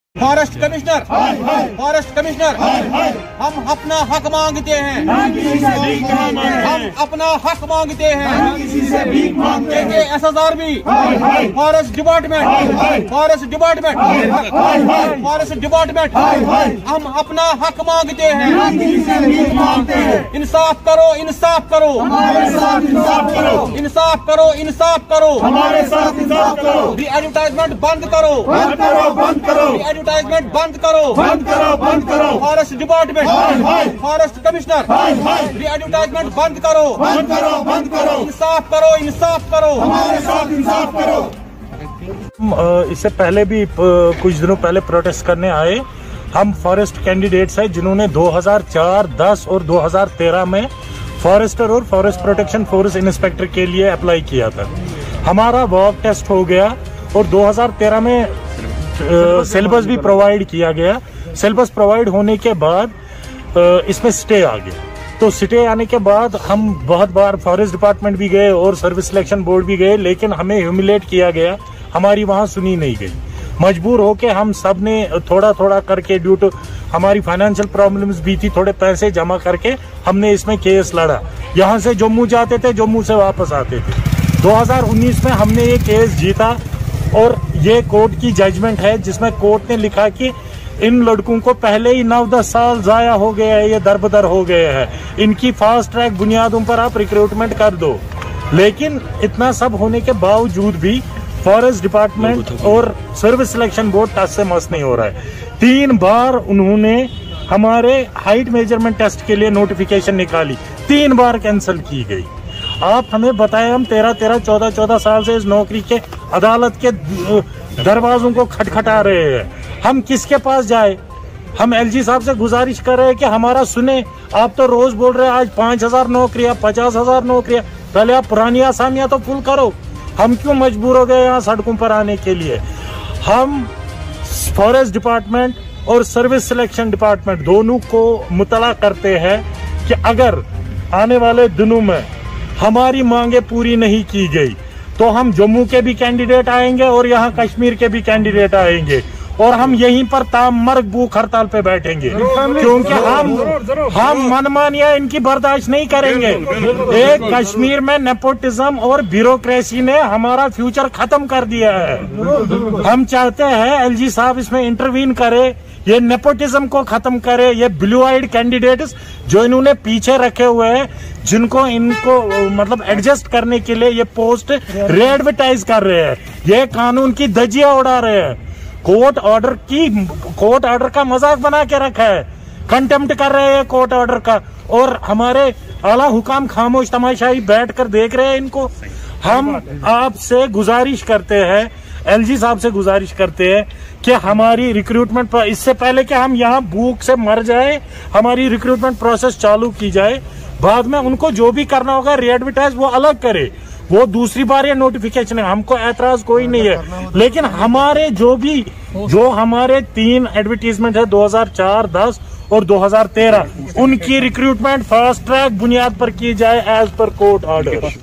Forest commissioner, forest commissioner, हम अपना हक मांगते हैं, हम अपना हक मांगते हैं। SSR भी, forest department, forest department, forest department, हम अपना हक मांगते हैं। इंसाफ करो, इंसाफ करो, इंसाफ करो, इंसाफ करो, हमारे साथ इंसाफ करो। एडवर्टाइजमेंट बंद करो, बंद करो, बंद करो, एडवर्टाइजमेंट बंद करो, बंद करो, बंद करो। Forest department, forest commissioner, advertisement बंद करो, बंद करो, बंद करो। इंसाफ करो, इंसाफ करो, हमारे साथ इंसाफ करो। इससे पहले भी कुछ दिनों पहले प्रोटेस्ट करने आए। हम फॉरेस्ट कैंडिडेट्स हैं जिन्होंने 2004, 10 और 2013 में फॉरेस्टर और फॉरेस्ट प्रोटेक्शन फोर्स इंस्पेक्टर के लिए अप्लाई किया था। हमारा वॉक टेस्ट हो गया और 2013 में सिलेबस भी प्रोवाइड किया गया। सिलेबस प्रोवाइड होने के बाद इसमें स्टे आ गया। तो स्टे आने के बाद हम बहुत बार फॉरेस्ट डिपार्टमेंट भी गए और सर्विस सिलेक्शन बोर्ड भी गए, लेकिन हमें ह्यूमिलेट किया गया, हमारी वहां सुनी नहीं गई। मजबूर होके हम सब ने थोड़ा थोड़ा करके, ड्यू टू हमारी फाइनेंशियल प्रॉब्लम्स भी थी, थोड़े पैसे जमा करके हमने इसमें केस लड़ा। यहाँ से जम्मू जाते थे, जम्मू से वापस आते थे। 2019 में हमने ये केस जीता और ये कोर्ट की जजमेंट है जिसमें कोर्ट ने लिखा कि इन लड़कों को पहले ही 9-10 साल जाया हो गया है, ये दरबदर हो गए हैं, इनकी फास्ट ट्रैक बुनियादों पर आप रिक्रूटमेंट कर दो। लेकिन इतना सब होने के बावजूद भी फॉरेस्ट डिपार्टमेंट और सर्विस सिलेक्शन बोर्ड टच से मस नहीं हो रहा है। 3 बार उन्होंने हमारे हाइट मेजरमेंट टेस्ट के लिए नोटिफिकेशन निकाली, 3 बार कैंसिल की गई। आप हमें बताएं, हम 13-13, 14-14 साल से इस नौकरी के अदालत के दरवाजों को खटखटा रहे हैं। हम किसके पास जाए? हम LG साहब से गुजारिश कर रहे हैं कि हमारा सुने। आप तो रोज बोल रहे हैं आज 5000 नौकरियां, 50,000 नौकरियां। पहले आप पुरानी आसामियां तो फुल करो। हम क्यों मजबूर हो गए यहाँ सड़कों पर आने के लिए? हम फॉरेस्ट डिपार्टमेंट और सर्विस सिलेक्शन डिपार्टमेंट दोनों को मुतला करते हैं कि अगर आने वाले दिनों में हमारी मांगे पूरी नहीं की गई तो हम जम्मू के भी कैंडिडेट आएंगे और यहाँ कश्मीर के भी कैंडिडेट आएंगे और हम यहीं पर तामर्ग भूख हड़ताल पे बैठेंगे, क्योंकि हम मनमानियां इनकी बर्दाश्त नहीं करेंगे। एक कश्मीर में नेपोटिज्म और ब्यूरोक्रेसी ने हमारा फ्यूचर खत्म कर दिया है। हम चाहते हैं LG साहब इसमें इंटरवीन करे, ये नेपोटिज्म को खत्म करे। ये ब्लू आइड कैंडिडेट्स जो इन्होंने पीछे रखे हुए हैं, जिनको इनको मतलब एडजस्ट करने के लिए ये पोस्ट रीएडवर्टाइज कर रहे हैं, ये कानून की धज्जियां उड़ा रहे हैं। कोर्ट ऑर्डर का मजाक बना के रखा है, कंटेम्प्ट कर रहे हैं कोर्ट ऑर्डर का, और हमारे आला हुकाम खामोश तमाशाई बैठ कर देख रहे हैं इनको। हम आपसे गुजारिश करते हैं, LG साहब से गुजारिश करते हैं कि हमारी रिक्रूटमेंट पर, इससे पहले कि हम यहाँ भूख से मर जाए, हमारी रिक्रूटमेंट प्रोसेस चालू की जाए। बाद में उनको जो भी करना होगा रीएडवर्टाइज वो अलग करे, वो दूसरी बार ये नोटिफिकेशन है, हमको ऐतराज कोई नहीं है। लेकिन हमारे जो हमारे 3 एडवर्टीजमेंट है 2004, 10 और 2013, उनकी रिक्रूटमेंट फास्ट ट्रैक बुनियाद पर की जाए एज पर कोर्ट ऑर्डर।